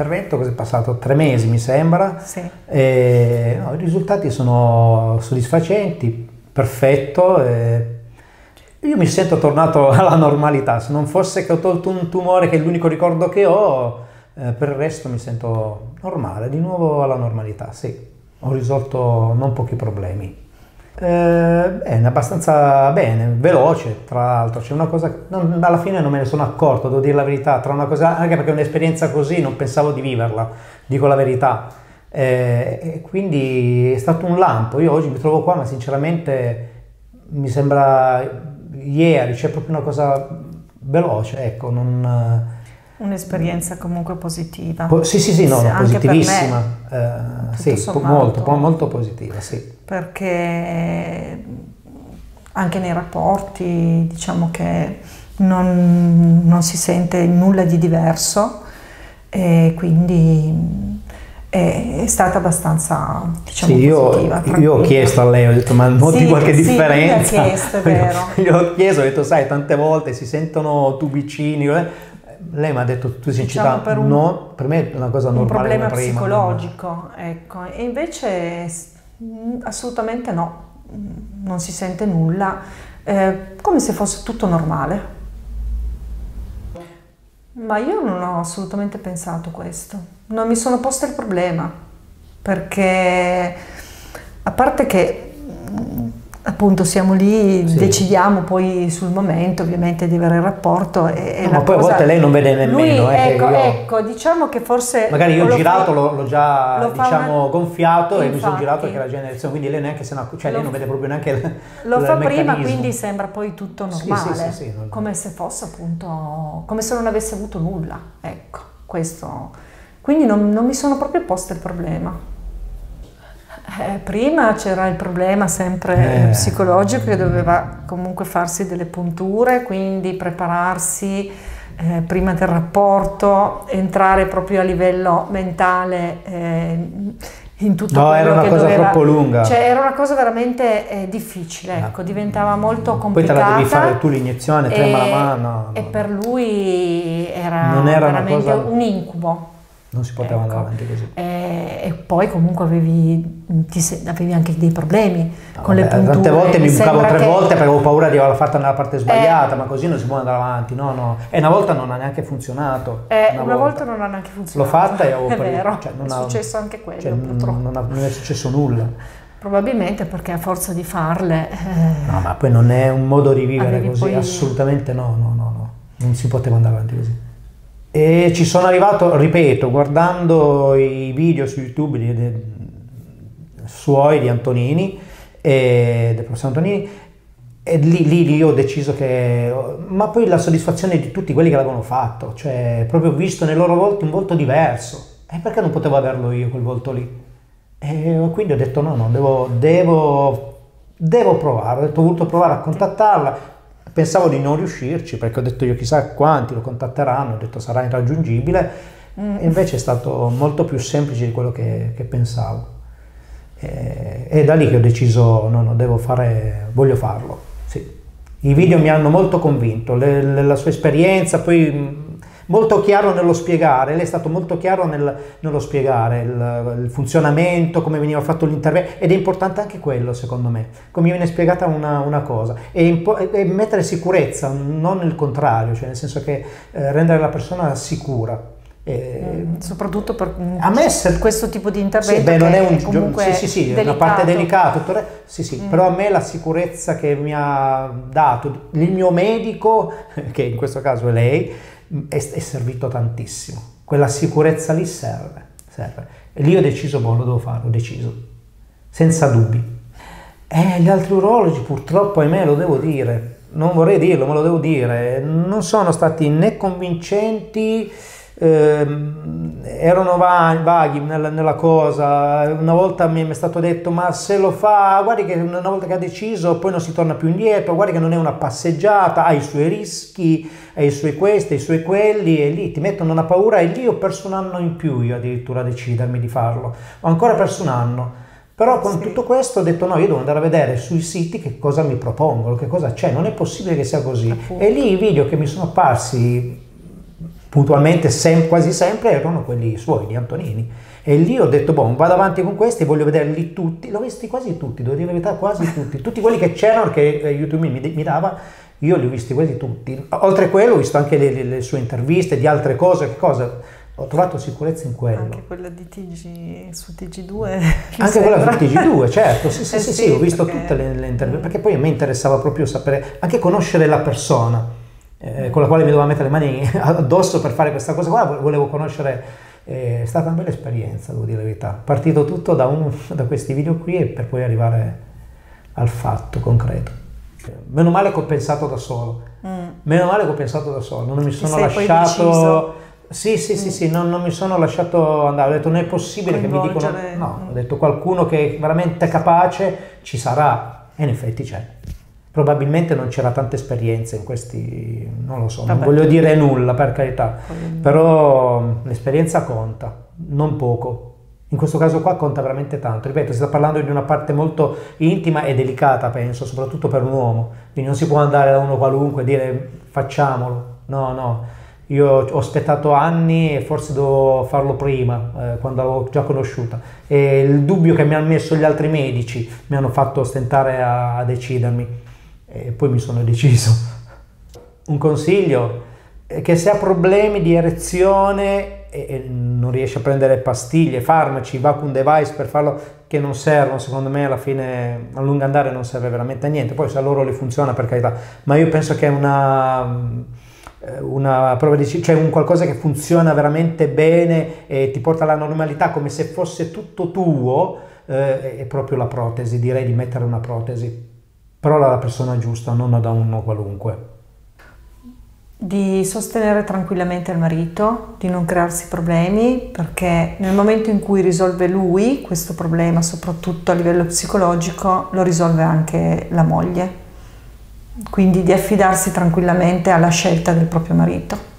intervento, cos'è passato? 3 mesi mi sembra, Sì. e, no, i risultati sono soddisfacenti, perfetto, io mi sento tornato alla normalità, se non fosse che ho tolto un tumore che è l'unico ricordo che ho, per il resto mi sento normale, di nuovo alla normalità, sì, ho risolto non pochi problemi. Bene, abbastanza bene, veloce tra l'altro, c'è una cosa, alla fine non me ne sono accorto, devo dire la verità, tra una cosa, anche perché un'esperienza così non pensavo di viverla, dico la verità, e quindi è stato un lampo, io oggi mi trovo qua ma sinceramente mi sembra ieri, c'è proprio una cosa veloce, ecco, non... Un'esperienza comunque positiva. Sì, no, Anche positivissima, per me, sì, sommato, molto positiva, sì. Perché anche nei rapporti diciamo che non si sente nulla di diverso e quindi è stata abbastanza, diciamo, sì, positiva. Io ho chiesto a lei, ho detto ma noti sì, qualche differenza? Sì, chiesto, è vero. Gli ho chiesto, ho detto sai tante volte si sentono tubicini, lei mi ha detto tu sincerità, Diciamo no, per me è una cosa normale. Un problema prima, psicologico, ecco, e invece assolutamente no, non si sente nulla, come se fosse tutto normale. Ma io non ho assolutamente pensato questo, non mi sono posta il problema, perché a parte che appunto siamo lì, sì, decidiamo poi sul momento ovviamente di avere il rapporto e ma poi a volte lei non vede nemmeno. Lui, ecco, diciamo che forse... Magari io ho girato, l'ho già diciamo gonfiato e mi sono girato che era già in direzione, quindi lei neanche se ne cioè lei non vede proprio neanche lo fa prima, quindi sembra poi tutto normale, sì, come se fosse appunto, come se non avesse avuto nulla, ecco, questo. Quindi non mi sono proprio posta il problema. Prima c'era il problema sempre psicologico, che doveva comunque farsi delle punture, quindi prepararsi prima del rapporto, entrare proprio a livello mentale in tutto quello era una che cosa doveva, troppo lunga. Cioè era una cosa veramente difficile, ecco, diventava molto complicata. Poi te la devi fare tu l'iniezione, trema la mano. E per lui non era veramente una cosa... un incubo. Non si poteva andare avanti così. E poi comunque avevi anche dei problemi con le punture. Tante volte mi bucavo 3 volte perché avevo paura di averla fatta nella parte sbagliata, ma così non si può andare avanti, no. E una volta non ha neanche funzionato. Una volta non ha neanche funzionato. L'ho fatta e avevo È vero, cioè, è successo anche quello, purtroppo. Non è successo nulla. Probabilmente perché a forza di farle... No, ma poi non è un modo di vivere così, assolutamente no. Non si poteva andare avanti così. E ci sono arrivato, ripeto, guardando i video su YouTube suoi di Antonini, del professor Antonini, e lì ho deciso che... Ma poi la soddisfazione di tutti quelli che l'avevano fatto, cioè proprio visto nei loro volti un volto diverso. E perché non potevo averlo io quel volto lì? E quindi ho detto no, devo provare, ho voluto provare a contattarla. Pensavo di non riuscirci perché ho detto io chissà quanti lo contatteranno, ho detto sarà irraggiungibile, e invece è stato molto più semplice di quello che pensavo. E da lì che ho deciso voglio farlo. Sì. I video mi hanno molto convinto, la sua esperienza, poi molto chiaro nello spiegare, lei è stato molto chiaro nello spiegare il funzionamento, come veniva fatto l'intervento, ed è importante anche quello secondo me, come viene spiegata una cosa, e mettere sicurezza, non il contrario, cioè nel senso che rendere la persona sicura. Soprattutto per a me questo tipo di intervento, non è un comunque sì, è una parte delicata, però a me la sicurezza che mi ha dato il mio medico, che in questo caso è lei, è servito tantissimo. Quella sicurezza lì serve. E lì ho deciso, lo devo fare, ho deciso, senza dubbi. Gli altri urologi purtroppo, ahimè, lo devo dire, non vorrei dirlo, ma lo devo dire, non sono stati né convincenti, erano vaghi nella cosa. Una volta mi è stato detto ma se lo fa, guardi che una volta che ha deciso poi non si torna più indietro, guardi che non è una passeggiata, ha i suoi rischi, ha i suoi questi, ha i suoi quelli, e lì ti mettono una paura. E lì ho perso un anno in più io addirittura a decidermi di farlo, ho ancora perso un anno. Però con tutto questo ho detto no, io devo andare a vedere sui siti che cosa mi propongono, che cosa c'è, non è possibile che sia così. E lì i video che mi sono apparsi puntualmente quasi sempre erano quelli suoi, di Antonini. E lì ho detto, boh, vado avanti con questi, voglio vederli tutti, l'ho visti quasi tutti, devo dire la verità, quasi tutti quelli che c'erano, che YouTube mi dava, io li ho visti quasi tutti. Oltre a quello ho visto anche le sue interviste di altre cose, ho trovato sicurezza in quello. Anche quella di su TG2. Anche quella su TG2, certo, sì, ho visto perché... tutte le interviste, perché poi a me interessava proprio sapere, anche conoscere la persona con la quale mi dovevo mettere le mani addosso per fare questa cosa qua, volevo conoscere. È stata una bella esperienza, devo dire la verità. Partito tutto da questi video qui e per poi arrivare al fatto concreto. Meno male che ho pensato da solo. Meno male che ho pensato da solo, non mi sono lasciato. Sì, non mi sono lasciato andare. Ho detto non è possibile che mi dicono. No, ho detto qualcuno che è veramente capace ci sarà. E in effetti c'è. Probabilmente non c'era tanta esperienza in questi, non lo so, non voglio dire nulla per carità, però l'esperienza conta, non poco. In questo caso qua conta veramente tanto. Ripeto, si sta parlando di una parte molto intima e delicata, penso, soprattutto per un uomo. Quindi non si può andare da uno qualunque e dire facciamolo. No. Io ho aspettato anni e forse dovevo farlo prima, quando l'avevo già conosciuta. E il dubbio che mi hanno messo gli altri medici mi hanno fatto stentare a decidermi. E poi mi sono deciso. Un consiglio è che se ha problemi di erezione e non riesce a prendere pastiglie, farmaci, vacuum device per farlo, che non servono, secondo me alla fine a lungo andare non serve veramente a niente. Poi se a loro le funziona, per carità, ma io penso che è una prova di, cioè un qualcosa che funziona veramente bene e ti porta alla normalità come se fosse tutto tuo, è proprio la protesi. Direi di mettere una protesi, però alla persona giusta, non da uno qualunque. Di sostenere tranquillamente il marito, di non crearsi problemi, perché nel momento in cui risolve lui questo problema, soprattutto a livello psicologico, lo risolve anche la moglie. Quindi di affidarsi tranquillamente alla scelta del proprio marito.